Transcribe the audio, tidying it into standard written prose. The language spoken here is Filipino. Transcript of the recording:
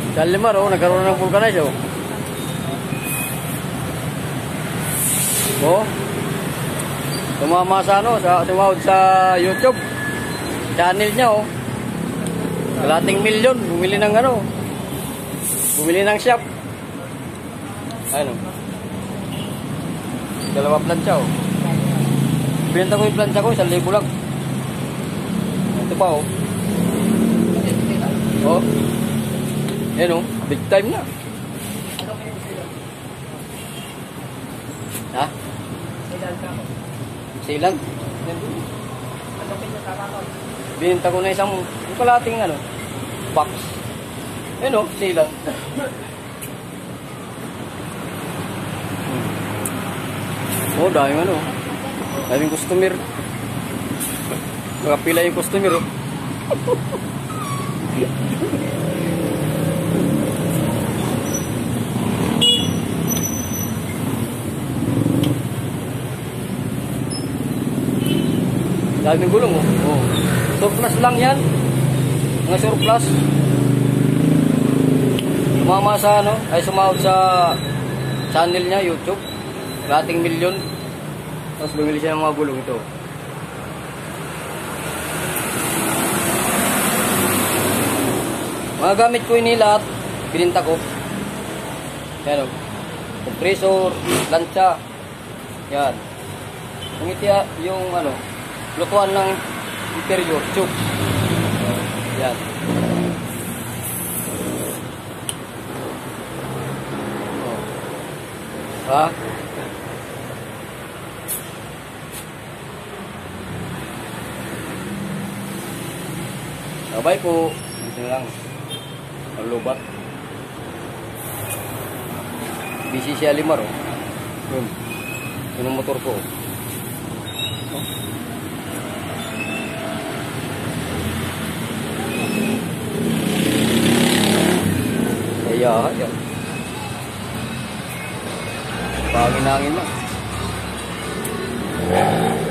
Sa Limar, oh, nagkaroon ng vulcanize, oh. Oh. Tumama sa ano, tumawad sa YouTube. Channel niya, oh. Kalating milyon, bumili ng ano. Bumili ng shop. Ayun, oh. Dalawa plancha, oh. Binenta ko yung plancha ko, 1,000 lang. Ito pa, oh. Oh. Ayan, oh. Big time na. Ha? Silang? Binenta ko na isang kalating ano, box. Ayan, oh. Silang. Oh, daming ano. Daming customer. Nakapila yung customer, oh. Daming gulong, oh. Oh. Surplus lang yan. Mga surplus. Sumama sa ano, ay sumahod sa channel niya, YouTube. Kalating milyon. Tapos bumili siya ng mga gulong ito. Mga gamit ko ini lahat, bininta ko. Yan, oh. Compressor, plancha. Yan. Yung itiya, yung ano, lutuan ng interior, tube. Yan. Oh. Ha? Sabay po. Dito lang. Ang lubat. Busy siya Limar, oh. Yun. Yun ang motor ko, oh. Kaya, yan. Pangin-hangin na.